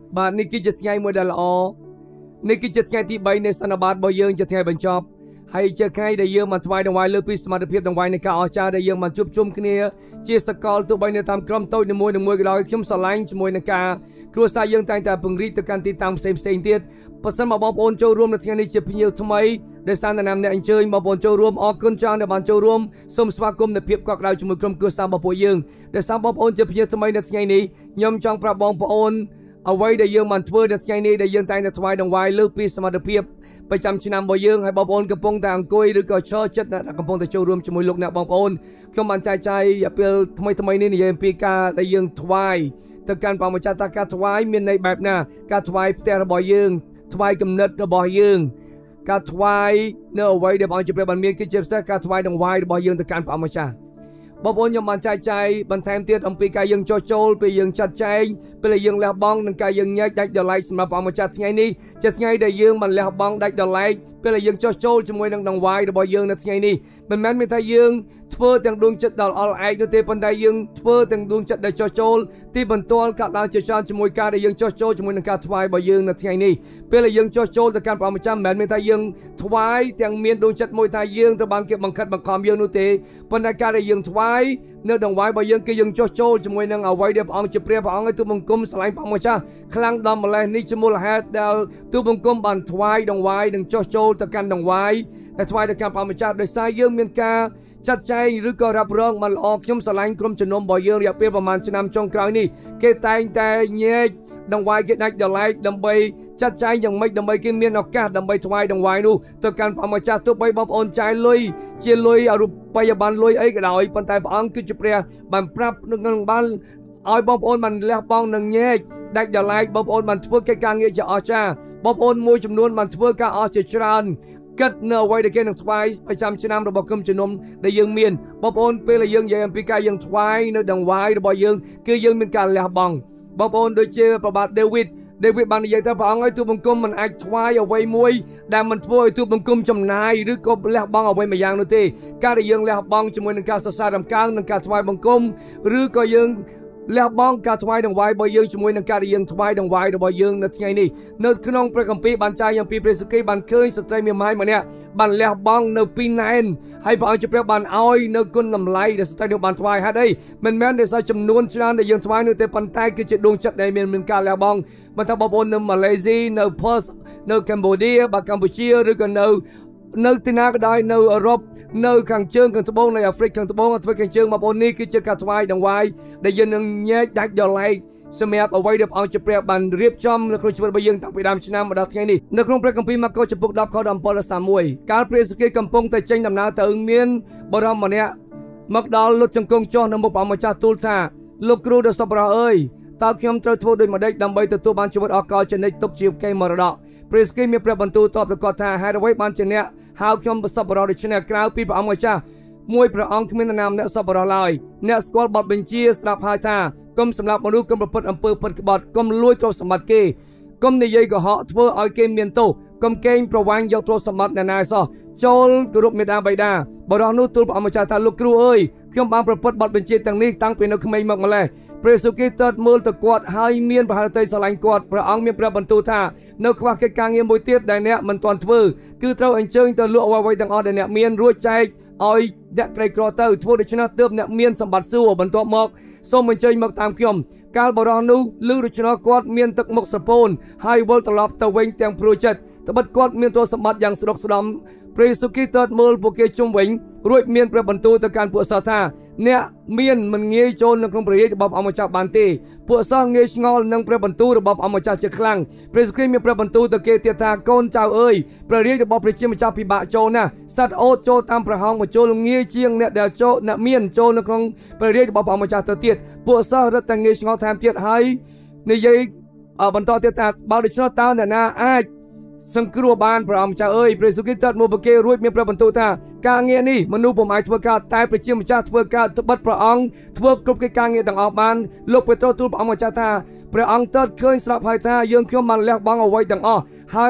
បាទនេះគឺជាថ្ងៃមួយដែលល្អនេះគឺជាថ្ងៃទី3នៃសន្និបាតរបស់យើងជាថ្ងៃបញ្ចប់ហើយជាថ្ងៃដែលយើងបានថ្វាយដង្វាយលើពីសមត្ថភាពដង្វាយនៃការអស្ចារ្យដែលយើងបានជួបជុំគ្នាជាសកលទោះបីនៅតាមក្រុមតូចនីមួយៗក៏ដោយខ្ញុំស្រឡាញ់ជាមួយនឹងការគ្រួសារយើងតែងតែពង្រីកទៅកាន់ទីតាំងផ្សេងទៀតបើសិនមកបងប្អូនចូលរួមនៅថ្ងៃនេះជាភ្ញៀវថ្មីដែលសានតាណាមអ្នកអញ្ជើញបងប្អូនចូលរួមអរគុណច្រើនដែលបានចូលរួមសូមស្វាគមន៍នៅភាពកក់ក្ដៅជាមួយក្រុមគ្រួសាររបស់ពួកយើងដែលសារបងប្អូនជាភ្ញៀវថ្មីនៅថ្ងៃនេះខ្ញុំចង់ប្រាប់បងប្អូនអ្វីដែលយើងបានធ្វើនៅថ្ងៃនេះដែលយើងតែងតែថ្វាយដង្វាយលើពីសមត្ថភាពប្រចាំឆ្នាំរបស់យើងហើយបងប្អូនកំពុងតែអង្គុយឬក៏ឈរចិត្តដែលកំពុងតែចូលរួមជាមួយលោកអ្នកបងប្អូនខ្ញុំបានចែកចាយពេលថ្មីនេះនិយាយអំពីការដែលយើងថ្វាយទៅកាន់ព្រះម្ចាស់តាការថ្វាយមានន័យបែបណាការថ្វាយផ្ទះរបស់យើងថ្វាយគំនិតរបស់យើងការថ្វាយនៅអ្វីដែលបងជាព្រះបានមានគឺជាពិសេសការថ្វាយដង្វាយរបស់យើងទៅកាន់ព្រះម្ចាស់បងប្អូនខ្ញុំបានចែកចាយបន្ថែមទៀតអំពីការយើងចោះចូលពេលយើងចាត់ចែងពេលយើងលះបង់និងការយើងញែកដាច់ដライសម្រាប់ព្រះម្ចាស់ថ្ងៃនេះជាថ្ងៃដែលយើងបានលះបង់ដាច់ដライពេលយើងចោះចូលជាមួយនឹងដង្វាយរបស់យើងនៅថ្ងៃនេះមិនមែនមានថាយើងធ្វើទាំងដួងចិត្តដល់អល់ឯកនោះទេប៉ុន្តែយើងធ្វើទាំងដួងចិត្តដែលចោះចូលទីបន្ទាល់កាត់ឡើងជាច្រើនជាមួយការដែលយើងចោះចូលជាមួយនឹងការថ្វាយរបស់យើងនៅថ្ងៃនេះពេលយើងចោះចូលទៅកាន់ព្រះម្ចាស់មិនមែនមានថាយើងថ្វាយទាំងមានដួងចិត្តមួយថាយើងទៅបានគេបង្ខិតបង្ខំយើងនោះទេប៉ុន្តែការដែលយើងថ្វាយនៅដង្វាយរបស់យើងគឺយើងចោះចូលជាមួយនឹងអ្វីដែលព្រះអង្គជាព្រះអង្គឲ្យទូបង្គំឆ្លាញ់ព្រះម្ចាស់ខ្លាំងដល់ម្លេះនេះជាមូលហេតុដែលទូបង្គំបានថ្វាយដង្វាយនិងចោះចូលទៅកាន់ដង្វាយដែលថ្វាយទៅកាន់ព្រះម្ចាស់ដោយសារយើងមានការចាត់ចែងឬក៏រ៉ាប់រងបានល្អខ្ញុំស្រឡាញ់ក្រុមជំនុំរបស់យើងរយៈពេលប្រហែលឆ្នាំចុងក្រោយនេះគេតែងតែញែកដង្វាយគេដាច់ដライដើម្បីចាត់ចែងយ៉ាងម៉េចដើម្បីគេមានឱកាសដើម្បីថ្វាយដង្វាយនោះទៅកាន់ព្រះម្ចាស់ទោះបីបងប្អូនចាយលុយជាលុយអរូបិយប័ណ្ណលុយអីក៏ដោយប៉ុន្តែព្រះអង្គគឺជាព្រះបានប្រាប់នឹងបានឲ្យបងប្អូនបានលះបង់នឹងញែកដាច់ដライបងប្អូនបានធ្វើកិច្ចការងារជាអស្ចារ្យបងប្អូនមួយចំនួនបានធ្វើការអស្ចារ្យច្រើនគិតនៅអ្វីដែលគេនឹងថ្វាយប្រចាំឆ្នាំរបស់ក្រុមជំនុំដែលយើងមានបងប្អូនពេលដែលយើងនិយាយអំពីការយើងថ្វាយនៅដង្វាយរបស់យើងគឺយើងមានការលះបង់បងប្អូនដូចជាព្រះបាទដេវីតបាននិយាយថាព្រះអង្គឲ្យទូបង្គំមិនអាចថ្វាយអ្វីមួយដែលមិនធ្វើឲ្យទូបង្គំចំណាយឬក៏លះបង់អ្វីមួយយ៉ាងនោះទេការដែលយើងលះបង់ជាមួយនឹងការសរសើរដំណើរនិងការថ្វាយបង្គំឬក៏យើងលះបង់ការថ្វាយដង្វាយរបស់យើងជាមួយនឹងការដែលយើងថ្វាយដង្វាយរបស់យើងនៅថ្ងៃនេះនៅក្នុងព្រះគម្ពីរបានចែងអំពីព្រះយេស៊ូវគ្រីស្ទបានឃើញស្ត្រីមេម៉ាយម្នាក់បានលះបង់នៅពីណែនហើយព្រះអង្គជាព្រះបានឲ្យនៅគុណតម្លៃដែលស្ត្រីនោះបានថ្វាយហេតុអីមិនមែនដោយសារចំនួនច្រើនដែលយើងថ្វាយនោះទេប៉ុន្តែគឺជាដួងចិត្តដែលមានការលះបង់មិនថាបងប្អូននៅម៉ាឡេស៊ីនៅផឺសនៅកម្ពុជាបាទកម្ពុជាឬក៏នៅទីណាក៏ដោយនៅអឺរ៉ុបនៅខាងជើងខាងត្បូងនៅអាហ្វ្រិកខាងត្បូងಅಥವಾខាងជើងបងប្អូននេះគឺជាការថ្វាយដង្វាយដែលយើងនឹងញែកដាច់ដライសម្រាប់អ្វីដែលព្រះអង្គជាព្រះបានរៀបចំនៅក្នុងជីវិតរបស់យើងតាំងពីដើមឆ្នាំមកដល់ថ្ងៃនេះនៅក្នុងព្រះគម្ពីរម៉ាកុសចំពុក10ខ17-31កាលព្រះយេស៊ូវគ្រីស្ទកំពុងតែចេញដំណើរទៅមានបរិសម្នាក់មកដល់លុតជង្គង់ចុះនៅមុខព្រះម្ចាស់ទូលថាលោកគ្រូដ៏សប្បុរសអើយតើខ្ញុំត្រូវធ្វើដូចម្តេចដើម្បីទទួលបានជីវិតអកលជានិច្ចទុកជាកេរមរតកព្រះយេស៊ូវគ្រីស្ទមានព្រះបន្ទូលតបទៅគាត់ថាហេតុអ្វីបានជាអ្នកហៅខ្ញុំសប្បុរសដូច្នេះក្រៅពីព្រះអង្គម្ចាស់មួយព្រះអង្គគ្មាននរណាម្នាក់សប្បុរសឡើយអ្នកស្គាល់បទបញ្ជាស្ដាប់ហើយថាកុំសម្លាប់មនុស្សកុំប្រព្រឹត្តអំពើពិតក្បត់កុំលួចទ្រព្យសម្បត្តិគេកុំនិយាយកុហកធ្វើឲ្យគេមានទោសកុំកេងប្រវ័ញ្ចយកទ្រព្យសម្បត្តិអ្នកណាសោះចូលគោរពមេដាបៃតាបរិះនោះទូលព្រះអង្គម្ចាស់ថាលោកគ្រូអើយខ្ញុំបានប្រព្រឹត្តបទបញ្ជាទាំងនេះតាំងពីនៅក្មេងមកម្លេះព្រះយេស៊ូវគ្រីស្ទទតមើលទៅគាត់ហើយមានប្រហារតីស្រឡាញ់គាត់ព្រះអង្គមានព្រះបន្ទូលថានៅខ្វះកិច្ចការងារមួយទៀតដែលអ្នកមិនទាន់ធ្វើគឺត្រូវអញ្ជើញទៅលក់អ្វីទាំងអស់ដែលអ្នកមានរួចចែកឲ្យអ្នកក្រីក្រទៅធ្វើដូច្នេះទើបអ្នកមានសម្បត្តិសួគ៌បន្ទាប់មកសូមអញ្ជើញមកតាមខ្ញុំកាលបរិះនោះឮដូច្នោះគាត់មានទឹកមុខស្រពោនហើយវិលត្រឡប់ទៅវិញទាំងព្រួយចិត្តត្បិតគាត់មានទ្រព្យសម្បត្តិយ៉ាងស្ដុកស្ដំព្រះយេស៊ូវគ្រីស្ទទតមើលពួកគេជុំវិញរួចមានព្រះបន្ទូលទៅកាន់ពួកសិស្សថាអ្នកមានមិនងាយចូលនៅក្នុងព្រះរាជរបស់ព្រះអង្គម្ចាស់បានទេពួកសិស្សងាយឆ្ងល់នឹងព្រះបន្ទូលរបស់ព្រះអង្គម្ចាស់ជាខ្លាំងព្រះយេស៊ូវគ្រីស្ទមានព្រះបន្ទូលទៅគេទៀតថាកូនចៅអើយព្រះរាជរបស់ព្រះជាម្ចាស់ពិបាកចូលណាស់សត្វអូតចូលតាមប្រហោងបញ្ចូលងាយជាងអ្នកដែលចូលអ្នកមានចូលនៅក្នុងព្រះរាជរបស់ព្រះអង្គម្ចាស់ទៅទៀតពួកសិស្សរត់តែងាយឆ្ងល់ថែមទៀតហើយនិយាយបន្តទៀតថាបើដូច្នោះតើអ្នកណាអាចសង្គ្រោះបានព្រះអង្គម្ចាស់អើយព្រះយេស៊ូវគ្រីស្ទត្រាស់មកប្រគេរួចមានព្រះបន្ទូលថាការងារនេះមនុស្សពុំអាចធ្វើការតែព្រះជាម្ចាស់ធ្វើការត្បិតព្រះអង្គធ្វើគ្រប់កិច្ចការងារទាំងអស់បានលោកពេត្រុសទូលព្រះអង្គម្ចាស់ថាព្រះអង្គទតឃើញស្រាប់ហើយថាយើងខ្ញុំបានលះបង់អ្វីទាំងអស់ហើយ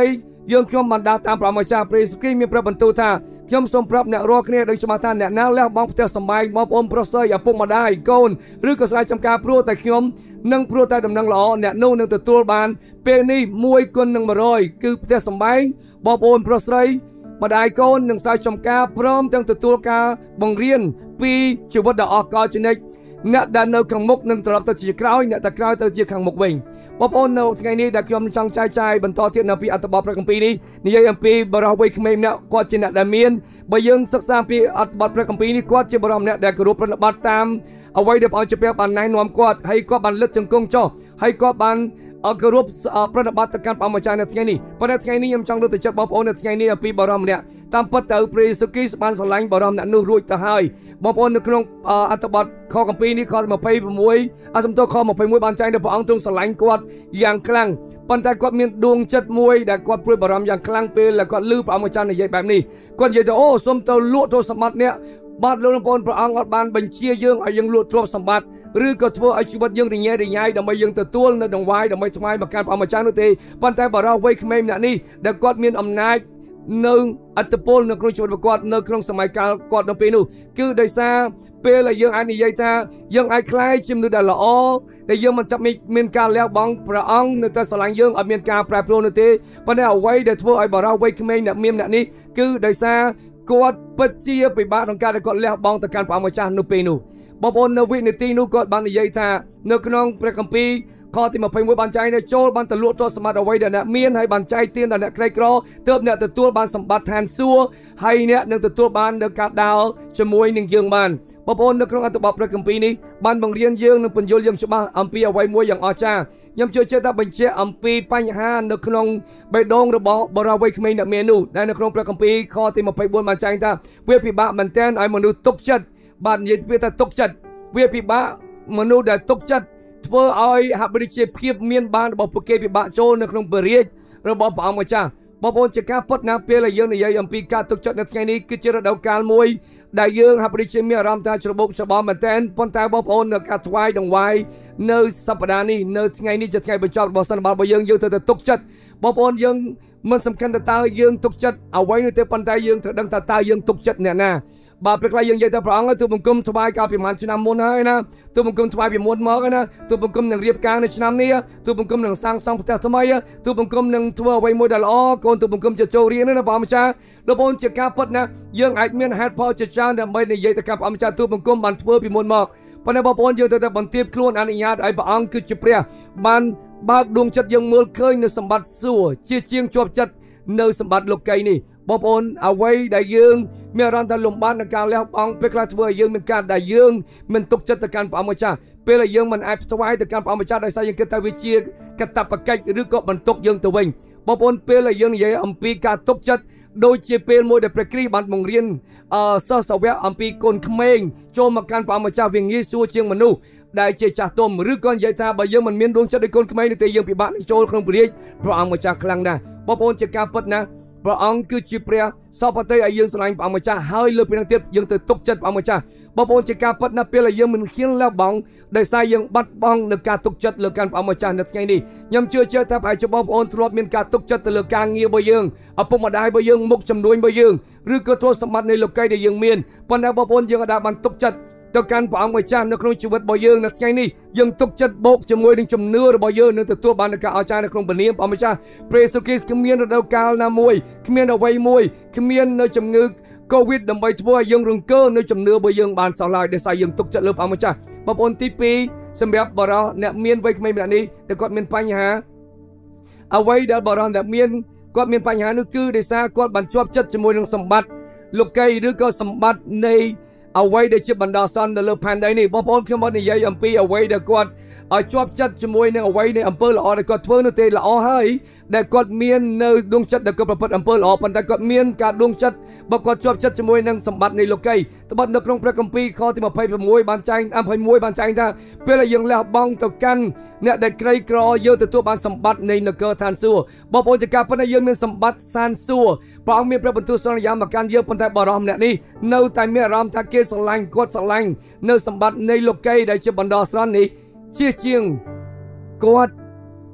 យើងខ្ញុំបានដើរតាមព្រះម្ចាស់ព្រះយេស៊ូវគ្រីស្ទមានព្រះបន្ទូលថាខ្ញុំសូមប្រាប់អ្នករាល់គ្នាដោយច្បាស់ថាអ្នកណាលះបង់ផ្ទះសម្បែងបងប្អូនប្រុសស្រីឪពុកម្ដាយកូនឬក៏ស្រែចម្ការព្រោះតែខ្ញុំនឹងព្រោះតែដំណឹងល្អអ្នកនោះនឹងទទួលបានពេលនេះ1 គុណនឹង 100គឺផ្ទះសម្បែងបងប្អូនប្រុសស្រីម្ដាយកូននឹងស្រែចម្ការព្រមទាំងទទួលការបង្រៀនពីជីវិតដ៏អស្ចារ្យជានិច្ចអ្នកដែលនៅខាងមុខនឹងត្រឡប់ទៅជាក្រោយអ្នកដែលក្រោយទៅជាខាងមុខវិញបងប្អូននៅថ្ងៃនេះដែលខ្ញុំចង់ចែកចាយបន្តទៀតនៅពីអត្ថបទព្រះគម្ពីរនេះនិយាយអំពីបរិសុទ្ធវ័យក្មេងម្នាក់គាត់ជាអ្នកដែលមានបើយើងសិក្សាពីអត្ថបទព្រះគម្ពីរនេះគាត់ជាបរិសុទ្ធម្នាក់ដែលគោរពប្រតិបត្តិតាមអ្វីដែលព្រះអង្គជាព្រះបានណែនាំគាត់ហើយគាត់បានលិតជង្គង់ចុះហើយគាត់បានគោរពប្រតិបត្តិទៅកាន់ព្រះម្ចាស់នៅថ្ងៃនេះប៉ុន្តែថ្ងៃនេះខ្ញុំចង់លើកទឹកចិត្តបងប្អូននៅថ្ងៃនេះអំពីបរិសុទ្ធម្នាក់តាមពិតទៅព្រះយេស៊ូវគ្រីស្ទបានស្រឡាញ់បរិសុទ្ធម្នាក់នោះរួចទៅហើយបងប្អូននៅក្នុងអត្ថបទខគម្ពីរនេះខ26សំទោសខ21បានចែងថាព្រះអង្គទ្រង់ស្រឡាញ់គាត់យ៉ាងខ្លាំងប៉ុន្តែគាត់មានដួងចិត្តមួយដែលគាត់ព្រួយបារម្ភយ៉ាងខ្លាំងពេលដែលគាត់ឮព្រះម្ចាស់និយាយបែបនេះគាត់និយាយថាអូសូមទៅលក់ទ្រព្យសម្បត្តិនេះបាទលោកបងប្អូនព្រះអង្គអត់បានបញ្ជាយើងឲ្យយើងលក់ទ្រព្យសម្បត្តិឬក៏ធ្វើឲ្យជីវិតយើងរញ៉េរញ៉ៃដើម្បីយើងទទួលនៅដង្វាយដើម្បីថ្វាយមកកាន់ព្រះម្ចាស់នោះទេប៉ុន្តែបរិសុទ្ធវ័យក្មេងម្នាក់នេះដែលគាត់មានអំណាចនៅអត្តពលនៅក្នុងជីវិតរបស់គាត់នៅក្នុងសម័យកាលគាត់នៅពេលនោះគឺដោយសារពេលដែលយើងអាចនិយាយថាយើងអាចខ្លាយជាមនុស្សដែលល្អដែលយើងមិនចាប់មានការលះបង់ព្រះអង្គនៅតែស្រឡាញ់យើងអត់មានការប្រែប្រួលនោះទេប៉ុន្តែអ្វីដែលធ្វើឲ្យបរិសុទ្ធវ័យក្មេងអ្នកមានម្នាក់នេះគឺដោយសារគាត់ពិតជាពិបាកក្នុងការដែលគាត់លះបង់ទៅកាន់ព្រះម្ចាស់នៅពេលនោះបងប្អូននៅវិនាទីនោះគាត់បាននិយាយថានៅក្នុងព្រះគម្ពីរខទី21បានចែងថាចូលបានទៅលក់ទ្រព្យសម្បត្តិអ្វីដែលអ្នកមានហើយបានចែកទានដល់អ្នកក្រីក្រទើបអ្នកទទួលបានសម្បត្តិឋានសួគ៌ហើយអ្នកនឹងទទួលបាននៅការដើរជាមួយនឹងយើងបានបងប្អូននៅក្នុងអត្ថបទព្រះគម្ពីរនេះបានបង្រៀនយើងនិងពន្យល់យើងច្បាស់អំពីអ្វីមួយយ៉ាងអស្ចារ្យខ្ញុំជឿជាក់ថាបញ្ជាក់អំពីបញ្ហានៅក្នុងបេះដូងរបស់បរិសុទ្ធវ័យក្មេងអ្នកមាននោះដែលនៅក្នុងព្រះគម្ពីរខទី24បានចែងថាវាពិបាកមែនទែនឲ្យមនុស្សទុកចិត្តបាទនិយាយពីថាទុកចិត្តវាពិបាកមនុស្សដែលទុកចិត្តធ្វើឲ្យហាក់បីជាភាពមានបានរបស់ពួកគេពិបាកចូលនៅក្នុងព្រះរាជរបស់ព្រះអង្គម្ចាស់បងប្អូនជាការពិតណាស់ពេលដែលយើងនិយាយអំពីការទុកចិត្តនៅថ្ងៃនេះគឺជារដូវកាលមួយដែលយើងហាក់បីជាមានអារម្មណ៍ថាច្របូកច្របល់មែនទែនប៉ុន្តែបងប្អូននៅការថ្វាយដង្វាយនៅសប្តាហ៍នេះនៅថ្ងៃនេះជាថ្ងៃបញ្ចប់របស់សន្និបាតរបស់យើងត្រូវតែទុកចិត្តបងប្អូនយើងមិនសំខាន់តើយើងទុកចិត្តអ្វីនោះទេប៉ុន្តែយើងត្រូវដឹងថាតើយើងទុកចិត្តអ្នកណាបាទព្រះខ្លះយើងនិយាយថាព្រះអង្គទូបង្គំថ្វាយកាលពីប្រហែលឆ្នាំមុនហើយណាទូបង្គំថ្វាយពីមុនមកហើយណាទូបង្គំនឹងរៀបការនៅឆ្នាំនេះទូបង្គំនឹងសាងសង់ផ្ទះថ្មីទូបង្គំនឹងធ្វើអ្វីមួយដែលល្អកូនទូបង្គំจะចូលរៀនណាព្រះម្ចាស់លោកបងជាការពិតណាយើងអាចមានហេតុផលជាច្រើនដើម្បីនិយាយទៅកាន់ព្រះម្ចាស់ទូបង្គំបានធ្វើពីមុនមកប៉ុន្តែបងប្អូនយើងត្រូវតែបន្ទាបខ្លួនអនុញ្ញាតឲ្យព្រះអង្គគឺជាព្រះបានបើកដួងចិត្តយើងមើលឃើញនៅសម្បត្តិសួគ៌ជាជាងជាប់ចិត្តនៅសម្បត្តិលោកីនេះបងប្អូនអ្វីដែលយើងមានអារម្មណ៍ថាលំបាកក្នុងការលះបង់ពេលខ្លះធ្វើឲ្យយើងមានការដែលយើងមិនទុកចិត្តទៅកាន់ព្រះម្ចាស់ពេលដែលយើងមិនអាចថ្វាយទៅកាន់ព្រះម្ចាស់ដោយសារយើងគិតថាវាជាកាតព្វកិច្ចឬក៏បន្ទុកយើងទៅវិញបងប្អូនពេលដែលយើងនិយាយអំពីការទុកចិត្តដូចជាពេលមួយដែលព្រះគ្រីស្ទបានបង្រៀនសិស្សសាវកអំពីកូនក្មេងចូលមកកាន់ព្រះម្ចាស់វាងាយស្រួលជាងមនុស្សដែលជាចាស់ទុំឬក៏និយាយថាបើយើងមិនមានដួងចិត្តដូចកូនក្មេងនោះទេយើងពិបាកនឹងចូលក្នុងព្រះរាជព្រះអង្គម្ចាស់ខ្លាំងណាស់បងប្អូនជាការពិតណាព្រះអង្គគឺជាព្រះសពតិឲ្យយើងស្រឡាញ់ព្រះម្ចាស់ហើយលើពីនោះទៀតយើងទៅទុកចិត្តព្រះម្ចាស់បងប្អូនជាការពិតណាស់ពេលដែលយើងមិនហ៊ានលះបង់ដោយសារយើងបាត់បង់នៅការទុកចិត្តលើកាន់ព្រះម្ចាស់នៅថ្ងៃនេះខ្ញុំជឿជាក់ថាប្រហែលជាបងប្អូនធ្លាប់មានការទុកចិត្តទៅលើការងាររបស់យើងឪពុកម្ដាយរបស់យើងមុខចំនួនរបស់យើងឬក៏ទ្រព្យសម្បត្តិនៃលោកីដែលយើងមានប៉ុន្តែបងប្អូនយើងអាចបានទុកចិត្តទៅកាន់ព្រះអង្គម្ចាស់នៅក្នុងជីវិតរបស់យើងនៅថ្ងៃនេះយើងទុកចិត្តបូកជាមួយនឹងជំនឿរបស់យើងនឹងទទួលបាននូវការអស្ចារ្យនៅក្នុងព្រះនាមព្រះម្ចាស់ព្រះយេស៊ូវគ្រីស្ទគ្មានរដូវកាលណាមួយគ្មានអ្វីមួយគ្មាននៅជំងឺកូវីដដើម្បីធ្វើឲ្យយើងរង្គើនៅជំនឿរបស់យើងបានសោះឡើយដោយសារយើងទុកចិត្តលើព្រះម្ចាស់បងប្អូនទី2សម្រាប់បរិសុទ្ធអ្នកមានវ័យក្មេងម្នាក់នេះដែលគាត់មានបញ្ហាអ្វីដែលបរិសុទ្ធអ្នកមានគាត់មានបញ្ហានោះគឺដោយសារគាត់បានជាប់ចិត្តជាមួយនឹងសម្បត្តិលោកីឬក៏សម្បត្តិនៃអ្វីដែលជាបណ្ដោះអាសន្ននៅលើផែនដីនេះបងប្អូនខ្ញុំបាននិយាយអំពីអ្វីដែលគាត់ឲ្យជាប់ចិត្តជាមួយនឹងអ្វីនៃអំពើល្អដែលគាត់ធ្វើនោះទេល្អហើយដែលគាត់មាននៅដួងចិត្តដែលគាត់ប្រព្រឹត្តអំពើល្អប៉ុន្តែគាត់មានការដួងចិត្តបើគាត់ជាប់ចិត្តជាមួយនឹងសម្បត្តិនៃលោកីត្បិតនៅក្នុងព្រះគម្ពីរខទី26បានចែង21បានចែងថាពេលដែលយើងលះបង់ទៅកាន់អ្នកដែលក្រីក្រយើងទទួលបានសម្បត្តិនៃនគរឋានសួគ៌បងប្អូនជាការប៉ុន្តែយើងមានសម្បត្តិឋានសួគ៌ព្រះអង្គមានព្រះបន្ទូលសន្យាមកកាន់យើងប៉ុន្តែបរិសុទ្ធម្នាក់នេះនៅតែមានអារម្មណ៍ថាគេស្រឡាញ់គាត់ស្រឡាញ់នៅសម្បត្តិនៃលោកីដែលជាបណ្ដោះអាសន្ននេះជាជាងគាត់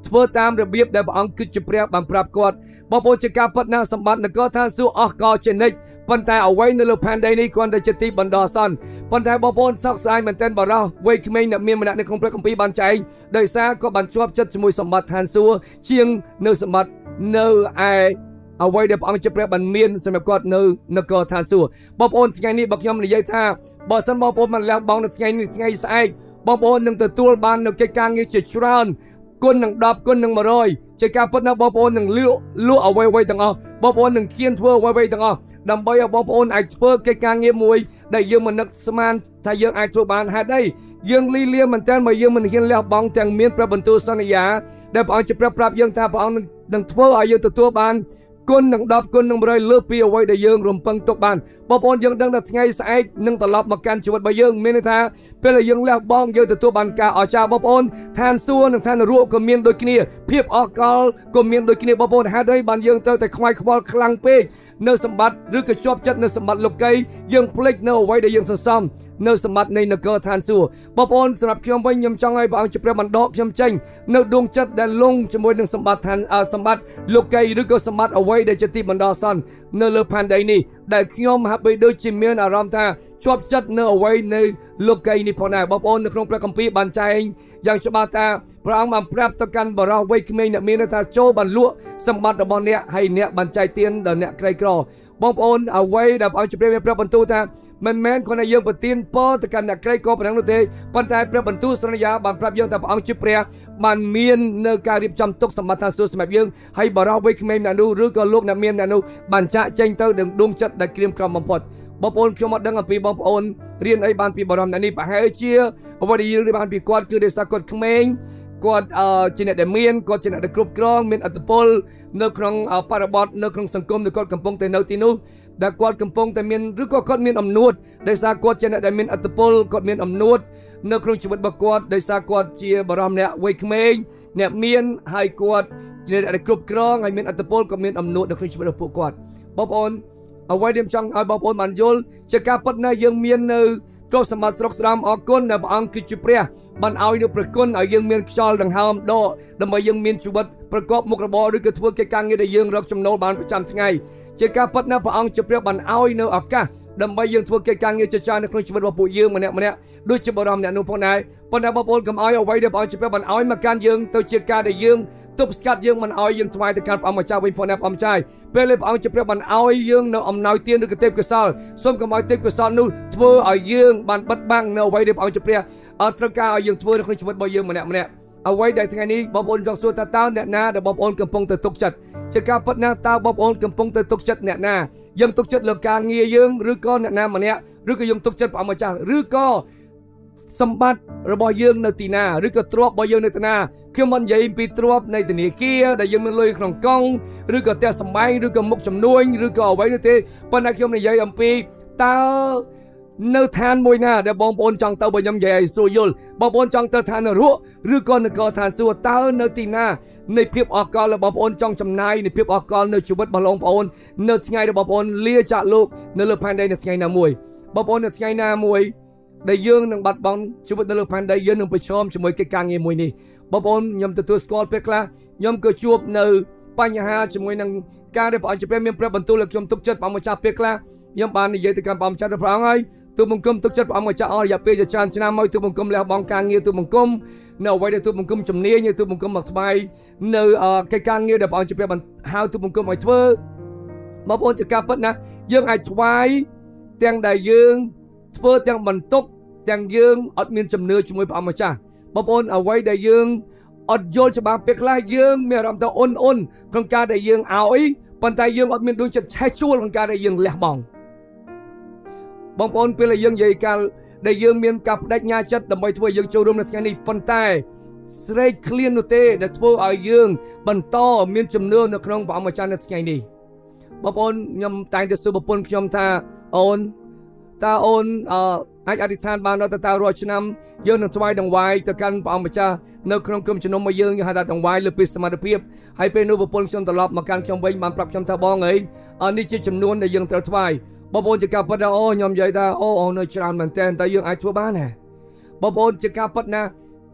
ធ្វើតាមរបៀបដែលព្រះអង្គគិតជាព្រះបានប្រាប់គាត់បងប្អូនជាការពិតណាស់សម្បត្តិនគរឋានសួគ៌អស់ក៏ជានិច្ចប៉ុន្តែអ្វីនៅលើផែនដីនេះគ្រាន់តែជាទីបណ្ដោះអាសន្នប៉ុន្តែបងប្អូនសោកស្ដាយមែនទែនបរោះវ័យក្មេងអ្នកមានម្នាក់នៅក្នុងព្រះគម្ពីរបានចែងដោយសារគាត់បានជាប់ចិត្តជាមួយសម្បត្តិឋានសួគ៌ជាងនៅសម្បត្តិនៅឯអ្វីដែលព្រះអង្គជាព្រះបានមានសម្រាប់គាត់នៅនគរឋានសួគ៌បងប្អូនថ្ងៃនេះបើខ្ញុំនិយាយថាបើសិនបងប្អូនបានលះបង់នៅថ្ងៃនេះថ្ងៃស្អែកបងប្អូននឹងទទួលបាននៅកិច្ចការងារជាច្រើនគុណនឹង10គុណនឹង100ជាការពិតណាស់បងប្អូននឹងលក់អ្វីទាំងអស់បងប្អូននឹងគៀនធ្វើអ្វីទាំងអស់ដើម្បីឲ្យបងប្អូនអាចធ្វើកិច្ចការងារមួយដែលយើងមិននឹកស្មានថាយើងអាចធ្វើបានហេតុអីយើងលីលាមែនតើបើយើងមិនហ៊ានលះបង់ទាំងមានព្រះបន្ទូលសន្យាដែលព្រះអង្គជាព្រះប្រាប់យើងថាព្រះអង្គនឹងធ្វើឲ្យយើងទទួលបានគុណនឹង10គុណនឹង100លើសពីអ្វីដែលយើងរំពឹងទុកបានបងប្អូនយើងដឹងថាថ្ងៃស្អែកនឹងត្រឡប់មកកាន់ជីវិតរបស់យើងមានន័យថាពេលដែលយើងលះបង់យើងទទួលបានការអស្ចារ្យបងប្អូនឋានសួគ៌និងឋាននរកក៏មានដូចគ្នាភាពអកលក៏មានដូចគ្នាបងប្អូនហេតុអីបានយើងត្រូវតែខ្វាយខ្វល់ខ្លាំងពេកនៅសម្បត្តិឬក៏ជាប់ចិត្តនៅសម្បត្តិលោកីយើងភ្លេចនៅអ្វីដែលយើងសន្សំនៅសម្បត្តិនៃនគរឋានសួគ៌បងប្អូនសម្រាប់ខ្ញុំវិញខ្ញុំចង់ឲ្យព្រះអង្គជាព្រះបណ្ដកខ្ញុំចេញនៅដួងចិត្តដែលលងជាមួយនឹងសម្បត្តិឋានសម្បត្តិលោកីឬក៏សម្បត្តិអ្វីដែលជាទីបណ្ដោះអាសន្ននៅលើផែនដីនេះដែលខ្ញុំហាក់បីដូចជាមានអារម្មណ៍ថាជាប់ចិត្តនៅអ្វីនៅលោកីនេះផងដែរបងប្អូននៅក្នុងព្រះគម្ពីរបានចែងយ៉ាងច្បាស់ថាព្រះអង្គបានប្រាប់ទៅកាន់បរិសុទ្ធវ័យក្មេងអ្នកមានថាចូលបានលក់សម្បត្តិរបស់អ្នកហើយអ្នកបានចែកទានដល់អ្នកក្រីក្របងប្អូនអ្វីដែលព្រះអង្គជាព្រះមានព្រះបន្ទូលថាមិនមែនគ្រាន់តែយើងប្រទានពរទៅកាន់អ្នកក្រីក្រប៉ុណ្ណឹងនោះទេប៉ុន្តែព្រះបន្ទូលសន្យាបានប្រាប់យើងថាព្រះអង្គជាព្រះបានមាននៅការរៀបចំទុកសម្បត្តិឋានសួគ៌សម្រាប់យើងហើយបរិសុទ្ធវ័យក្មេងអ្នកនោះឬក៏លោកអ្នកមានអ្នកនោះបានចាក់ចែងទៅនឹងដួងចិត្តដែលក្រៀមក្រំបំផុតបងប្អូនខ្ញុំអត់ដឹងអំពីបងប្អូនរៀនអីបានពីបរិសុទ្ធអ្នកនេះប្រហែលជាអ្វីដែលយើងរៀនបានពីគាត់គឺដោយសារគាត់ក្មេងគាត់ជាអ្នកដែលមានគាត់ជាអ្នកដែលគ្រប់គ្រងមានអត្តពលនៅក្នុងបរិបទនៅក្នុងសង្គមដែលគាត់កំពុងតែនៅទីនោះដែលគាត់កំពុងតែមានឬក៏គាត់មានអំណួតដោយសារគាត់ជាអ្នកដែលមានអត្តពលគាត់មានអំណួតនៅក្នុងជីវិតរបស់គាត់ដោយសារគាត់ជាបរិសុទ្ធម្នាក់វ័យក្មេងអ្នកមានហើយគាត់ជាអ្នកដែលគ្រប់គ្រងហើយមានអត្តពលក៏មានអំណួតនៅក្នុងជីវិតរបស់ពួកគាត់បងប្អូនអ្វីដែលខ្ញុំចង់ឲ្យបងប្អូនបានយល់ជាការពិតណាស់យើងមាននៅទ្រព្យសម្បត្តិស្រុកស្ដាំអរគុណដែលព្រះអង្គគឺជាព្រះបានឲ្យនៅព្រះគុណឲ្យយើងមានខ្យល់ដង្ហើមដកដើម្បីយើងមានជីវិតប្រកបមុខរបរឬក៏ធ្វើកិច្ចការងារដែលយើងរកចំណូលបានប្រចាំថ្ងៃជាការពិតណាស់ព្រះអង្គជាព្រះបានឲ្យនៅឱកាសដើម្បីយើងធ្វើកិច្ចការងារជាច្រើននៅក្នុងជីវិតរបស់ពួកយើងម្នាក់ដូចជាបរិសុទ្ធម្នាក់នោះផងដែរប៉ុន្តែបងប្អូនកុំឲ្យអ្វីដែលព្រះអង្គជាព្រះបានឲ្យមកកាន់យើងទៅជាការដែលយើងទប់ស្កាត់យើងមិនឲ្យយើងថ្វាយទៅកាន់ព្រះអង្គម្ចាស់វិញផងណាព្រះអង្គម្ចាស់ពេលដែលព្រះអង្គជាព្រះបានឲ្យយើងនៅអំណោយទានឬក៏ទេពកោសល្យសូមកុំឲ្យទេពកោសល្យនោះធ្វើឲ្យយើងបានបិទបាំងនៅអ្វីដែលព្រះអង្គជាព្រះត្រូវការឲ្យយើងធ្វើនៅក្នុងជីវិតរបស់យើងម្នាក់អ្វីដែលថ្ងៃនេះបងប្អូនចង់សួរថាតើអ្នកណាដែលបងប្អូនកំពុងតែទុកចិត្តជាការពិតណាស់តើបងប្អូនកំពុងតែទុកចិត្តអ្នកណាយើងទុកចិត្តលើការងារយើងឬក៏អ្នកណាម្នាក់ឬក៏យើងទុកចិត្តព្រះអង្គម្ចាស់ឬក៏សម្បត្តិរបស់យើងនៅទីណាឬក៏ទ្រព្យរបស់យើងនៅទីណាខ្ញុំមិននិយាយពីទ្រព្យនៃធនាគារដែលយើងមានលុយក្នុងកង់ឬក៏ផ្ទះសម្បែងឬក៏មុខចំនួនឬក៏អ្វីនោះទេប៉ុន្តែខ្ញុំនិយាយអំពីតើនៅឋានមួយណាដែលបងប្អូនចង់ទៅបើខ្ញុំនិយាយឲ្យស្រួលយល់បងប្អូនចង់ទៅឋាននរកឬក៏នគរឋានសួគ៌តើនៅទីណានៃភាពអកលរបស់បងប្អូនចង់ចំណាយនៃភាពអកលនៅជីវិតរបស់បងប្អូននៅថ្ងៃដែលបងប្អូនលាចាកលោកនៅលើផែនដីនៅថ្ងៃណាមួយបងប្អូននៅថ្ងៃណាមួយដែលយើងនឹងបាត់បង់ជីវិតនៅលើផែនដីយើងនឹងប្រឈមជាមួយកិច្ចការងារមួយនេះបងប្អូនខ្ញុំទទួលស្គាល់ពេលខ្លះខ្ញុំក៏ជួបនៅបញ្ហាជាមួយនឹងការដែលព្រះអង្គជាព្រះមានព្រះបន្ទូលឲ្យខ្ញុំទុកចិត្តព្រះម្ចាស់ពេលខ្លះខ្ញុំបាននិយាយទៅកាន់ព្រះម្ចាស់ទៅព្រះអង្គហើយទូបង្គំទុកចិត្តព្រះម្ចាស់អស់រយៈពេលជាច្រើនឆ្នាំហើយទូបង្គំលះបង់ការងារទូបង្គំនៅអ្វីដែលទូបង្គំជំនាញទូបង្គំមកថ្វាយនៅកិច្ចការងារដែលព្រះអង្គជាព្រះបានហៅទូបង្គំឲ្យធ្វើបងប្អូនជាការពិតណាយើងអាចថ្វាយទាំងដែលយើងធ្វើទាំងបន្ទុកទាំងយើងអត់មានជំនឿជាមួយព្រះម្ចាស់បងប្អូនអ្វីដែលយើងអត់យល់ច្បាស់ពេលខ្លះយើងមានអារម្មណ៍ថាអ៊ុនក្នុងការដែលយើងឲ្យប៉ុន្តែយើងអត់មានដូចចិត្តឆេះជួលក្នុងការដែលយើងលះបង់បងប្អូនពេលដែលយើងនិយាយកាលដែលយើងមានការបដិញ្ញាចិត្តដើម្បីធ្វើយើងចូលរួមនៅថ្ងៃនេះប៉ុន្តែស្រេកឃ្លាននោះទេដែលធ្វើឲ្យយើងបន្តមានជំនឿនៅក្នុងព្រះម្ចាស់នៅថ្ងៃនេះបងប្អូនខ្ញុំតែងតែសួរប្រពន្ធខ្ញុំថាអូនតើអូនអាចអធិដ្ឋានបានដល់តើរាល់ឆ្នាំយើងនឹងថ្វាយដង្វាយទៅកាន់ព្រះអង្គម្ចាស់នៅក្នុងក្រុមជំនុំរបស់យើងហៅថាដង្វាយលើពីសមត្ថភាពហើយពេលនោះប្រពន្ធខ្ញុំត្រឡប់មកកាន់ខ្ញុំវិញបានប្រាប់ខ្ញុំថាបងអីនេះជាចំនួនដែលយើងត្រូវថ្វាយបងប្អូនជាការពិតថាអូខ្ញុំនិយាយថាអូនៅច្រើនមែនតើយើងអាចធ្វើបានណាបងប្អូនជាការពិតណា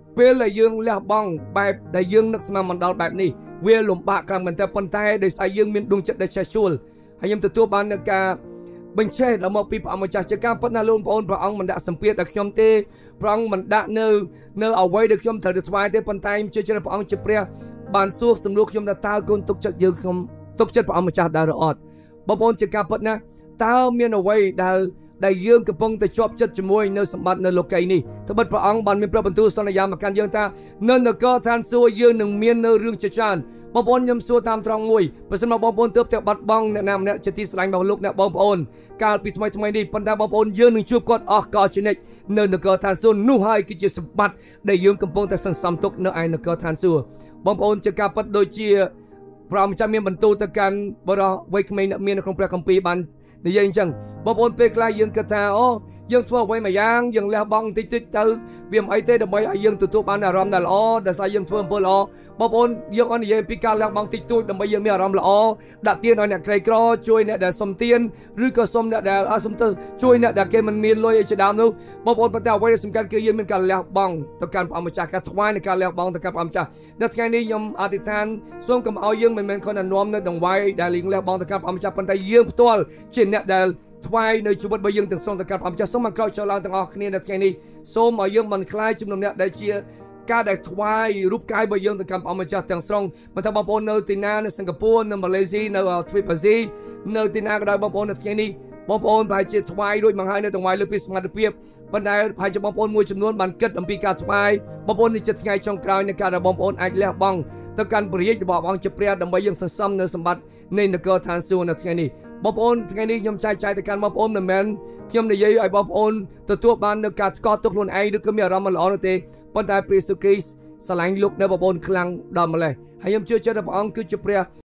ពេលដែលយើងលះបង់បែបដែលយើងនឹកស្មានមិនដល់បែបនេះវាលំបាកខ្លាំងមែនតើប៉ុន្តែដោយសារយើងមានដួងចិត្តដែលចេះជួលហើយខ្ញុំទទួលបាននូវការបញ្ជាដល់មកពីព្រះអង្គម្ចាស់ជាការពិតណាលោកបងប្អូនព្រះអង្គមិនដាក់សម្ពាធដល់ខ្ញុំទេព្រះអង្គមិនដាក់នៅអ្វីដែលខ្ញុំត្រូវទៅថ្វាយទេប៉ុន្តែខ្ញុំជឿជាក់ព្រះអង្គជាព្រះបានសួរសំណួរខ្ញុំថាតើកូនទុកចិត្តយើងខ្ញុំទុកចិត្តព្រះអង្គម្ចាស់ដែរឬអត់បងប្អូនជាការពិតណាតើមានអ្វីដែលយើងកំពុងតែជាប់ចិត្តជាមួយនៅសម្បត្តិនៅលោកីនេះត្បិតព្រះអង្គបានមានព្រះបន្ទូលសន្យាមកកាន់យើងថានៅនគរឋានសួគ៌យើងនឹងមាននៅរឿងជាច្រើនបងប្អូនខ្ញុំសួរតាមត្រង់មួយបើសិនមកបងប្អូនទើបតែបាត់បង់អ្នកណាម្នាក់ជាទីស្រឡាញ់របស់លោកអ្នកបងប្អូនកាលពីថ្មីនេះប៉ុន្តែបងប្អូនយើងនឹងជួបគាត់អស់កលជានិច្ចនៅនគរឋានសួគ៌នោះហើយគឺជាសម្បត្តិដែលយើងកំពុងតែសន្សំទុកនៅឯនគរឋានសួគ៌បងប្អូនជាការពិតដូចជាព្រះអង្គចាំមានបន្ទូលទៅកាន់បរិះវ័យក្មេងអ្នកមាននៅក្នុងព្រះគម្ពីរបាននិយាយអញ្ចឹងបងប្អូនពេលខ្លះយើងគិតថាអូយើងធ្វើអ្វីមួយយ៉ាងយើងលះបង់តិចតិចទៅវាមិនអីទេដើម្បីឲ្យយើងទទួលបានអារម្មណ៍ដែលល្អដែលសារយើងធ្វើអំពើល្អបងប្អូនយើងអត់និយាយពីការលះបង់តិចតួចដើម្បីយើងមានអារម្មណ៍ល្អដាក់ទានឲ្យអ្នកក្រីក្រជួយអ្នកដែលសុំទានឬក៏សុំអ្នកដែលសុំទៅជួយអ្នកដែលគេមិនមានលុយឲ្យជាដើមនោះបងប្អូនប៉ុន្តែអ្វីដែលសំខាន់គឺយើងមានការលះបង់ទៅកាន់ព្រះម្ចាស់ការថ្វាយនៃការលះបង់ទៅកាន់ព្រះម្ចាស់នៅថ្ងៃនេះខ្ញុំអធិដ្ឋានសូមកុំឲ្យយើងមិនមែនគ្រាន់តែនាំនៅដង្វាយដែលលះបង់ទៅកាន់ព្រះម្ចាស់ប៉ុន្តែយើងផ្ទាល់ជាអ្នកដែលថ្វាយនៅជីវិតរបស់យើងទាំងស្រុងទៅកាន់ព្រះម្ចាស់សូមមកក្រោយចូលឡើងទាំងអស់គ្នានៅថ្ងៃនេះសូមឲ្យយើងមិនខ្លាចជំនុំអ្នកដែលជាការដែលថ្វាយរូបកាយរបស់យើងទៅកាន់ព្រះម្ចាស់ទាំងស្រុងមិនថាបងប្អូននៅទីណានៅសិង្ហបុរីនៅម៉ាឡេស៊ីនៅទ្វីបអាស៊ីនៅទីណាក៏ដោយបងប្អូននៅថ្ងៃនេះបងប្អូនប្រហែលជាថ្វាយរួចមកហើយនៅទាំងវាយលើពីសមត្ថភាពប៉ុន្តែប្រហែលជាបងប្អូនមួយចំនួនបានគិតអំពីការថ្វាយបងប្អូននេះជាថ្ងៃចុងក្រោយនៃការដែលបងប្អូនអាចលះបង់ទៅកាន់ព្រះរាជរបស់ព្រះអង្គជាព្រះដើម្បីយើងសន្សំនៅសម្បត្តិនៃនគរឋានសួគ៌នៅថ្ងៃនេះបងប្អូនថ្ងៃនេះខ្ញុំចែកចាយទៅកាន់បងប្អូនមិនមែនខ្ញុំនិយាយឲ្យបងប្អូនទទួលបាននូវការស្គាល់ទុកខ្លួនឯងឬក៏មានអារម្មណ៍ល្អនោះទេប៉ុន្តែព្រះយេស៊ូវគ្រីស្ទស្រឡាញ់លោកនៅបងប្អូនខ្លាំងដល់ម្លេះហើយខ្ញុំជឿជាក់ថាព្រះអង្គគឺជាព្រះ